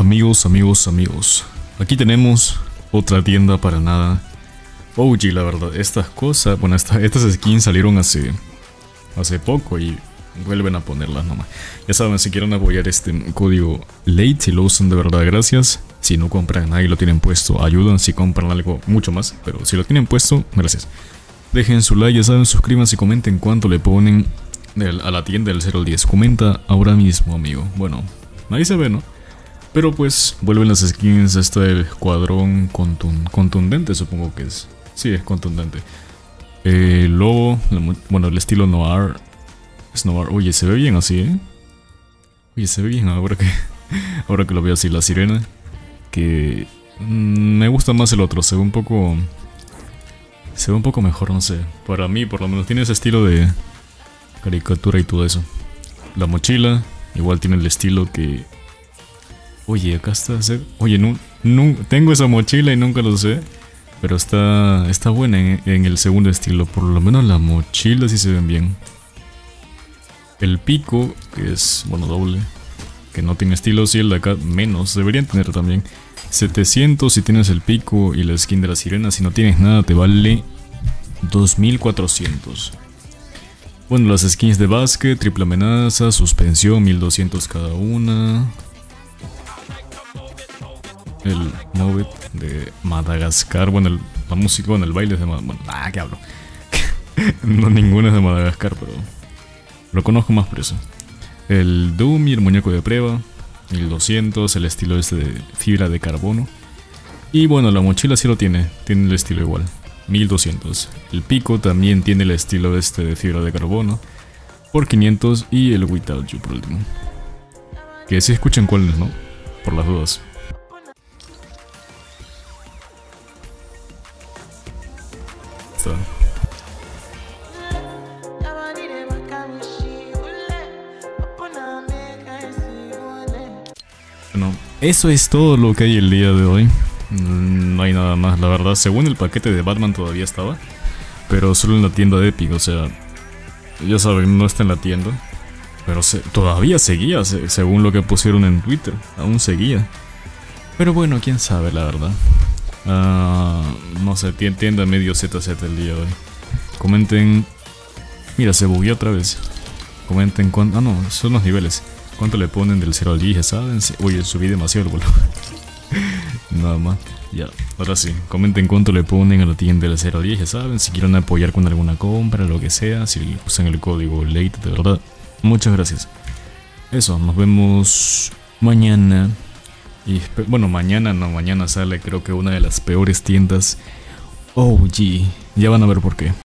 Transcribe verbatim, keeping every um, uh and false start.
Amigos, amigos, amigos, aquí tenemos otra tienda para nada O G, la verdad. Estas cosas, bueno, esta, estas skins salieron hace hace poco y vuelven a ponerlas nomás. Ya saben, si quieren apoyar este código late, si lo usan de verdad, gracias. Si no compran nada y lo tienen puesto, ayudan. Si compran algo, mucho más, pero si lo tienen puesto, gracias. Dejen su like, ya saben, suscríbanse y comenten cuánto le ponen a la tienda del cero al diez. Comenta ahora mismo, amigo. Bueno, nadie se ve, ¿no? Pero pues vuelven las skins. Este escuadrón contun contundente, supongo que es. Sí, es contundente. El eh, lobo, la, bueno, el estilo noir. Es noir. Oye, se ve bien así, ¿eh? Oye, se ve bien ahora que, ahora que lo veo así. La sirena. Que mmm, me gusta más el otro. Se ve un poco... Se ve un poco mejor, no sé. Para mí, por lo menos, tiene ese estilo de caricatura y todo eso. La mochila, igual tiene el estilo que... Oye, acá está... Oye, no, no, tengo esa mochila y nunca lo sé. Pero está, está buena en, en el segundo estilo. Por lo menos la mochila sí se ven bien. El pico, que es, bueno, doble. Que no tiene estilo, sí, el de acá menos. Deberían tener también. setecientos si tienes el pico y la skin de la sirena. Si no tienes nada te vale dos mil cuatrocientos. Bueno, las skins de básquet, triple amenaza, suspensión, mil doscientos cada una. El Movet de Madagascar, bueno, el, la música, bueno, el baile es de Madagascar. Bueno, ah, ¿qué hablo? No, ninguno es de Madagascar, pero lo conozco más por eso. El Doom y el muñeco de prueba, mil doscientos, el estilo este de fibra de carbono. Y bueno, la mochila sí lo tiene, tiene el estilo igual, mil doscientos. El pico también tiene el estilo este de fibra de carbono, por quinientos. Y el Without You por último. Que si escuchan cuáles, ¿no? Por las dudas. Está. Bueno, eso es todo lo que hay el día de hoy. No hay nada más, la verdad. Según el paquete de Batman todavía estaba, pero solo en la tienda de Epic, o sea, ya saben, no está en la tienda. Pero se, todavía seguía, se, según lo que pusieron en Twitter, aún seguía. Pero bueno, quién sabe, la verdad. Uh, no sé, tienda medio Z Z el día de hoy. Comenten. Mira, se bugueó otra vez. Comenten cuánto. Ah, no, son los niveles. ¿Cuánto le ponen del cero al diez? Ya saben. Oye, subí demasiado el volumen. Nada más. Ya, ahora sí. Comenten cuánto le ponen a la tienda del cero al diez. Ya saben. Si quieren apoyar con alguna compra, lo que sea. Si usan el código late, de verdad. Muchas gracias. Eso, nos vemos mañana. Y bueno, mañana no, mañana sale creo que una de las peores tiendas O G. Ya van a ver por qué.